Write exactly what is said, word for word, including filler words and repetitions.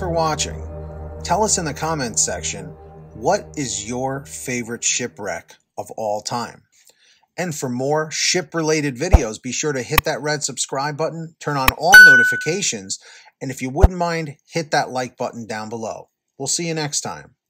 for watching. Tell us in the comments section, what is your favorite shipwreck of all time? And for more ship-related videos, be sure to hit that red subscribe button, turn on all notifications, and if you wouldn't mind, hit that like button down below. We'll see you next time.